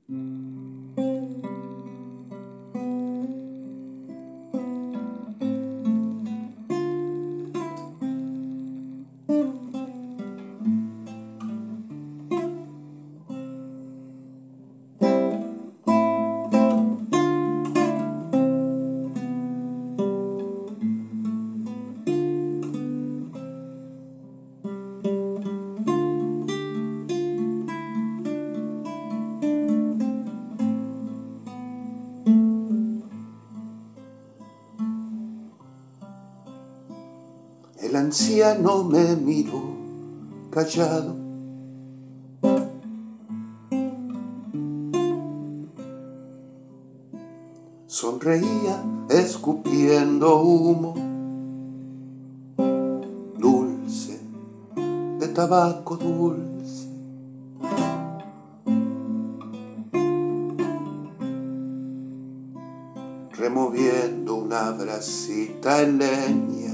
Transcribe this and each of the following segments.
El anciano me miró callado. Sonreía escupiendo humo dulce, de tabaco dulce. Removiendo una brasita en leña.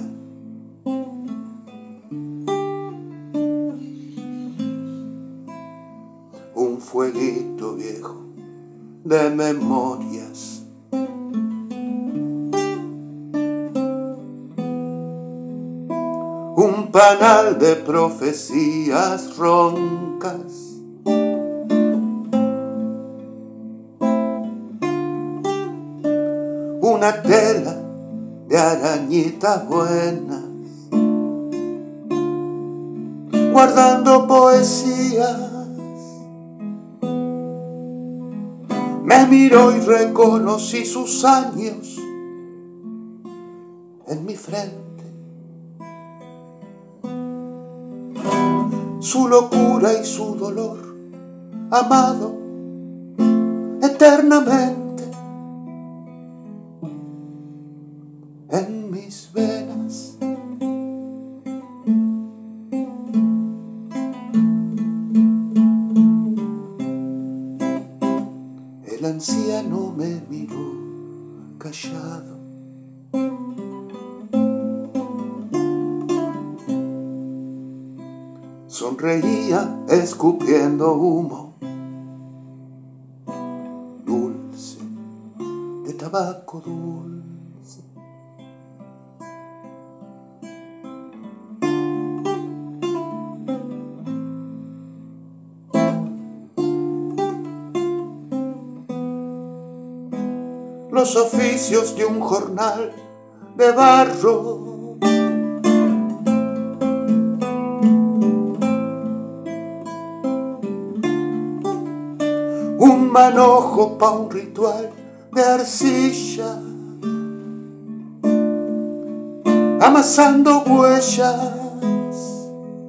Un fueguito viejo de memorias. Un panal de profecías roncas. Una tela de arañitas buenas. Guardando poesías. Me miró y reconocí sus años en mi frente. Su locura y su dolor, amado eternamente en mis venas. El anciano me miró callado. Sonreía escupiendo humo dulce, de tabaco dulce. Los oficios de un jornal de barro. Un manojo pa' un ritual de arcilla, amasando huellas.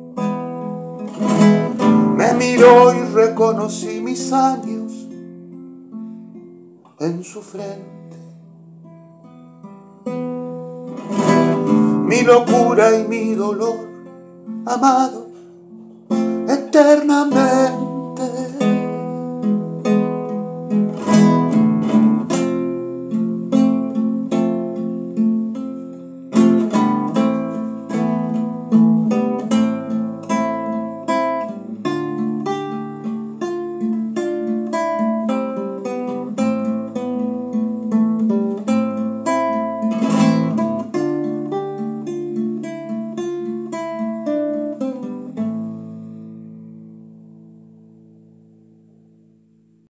Me miró y reconocí mis años en su frente. Mi locura y mi dolor, amado eternamente.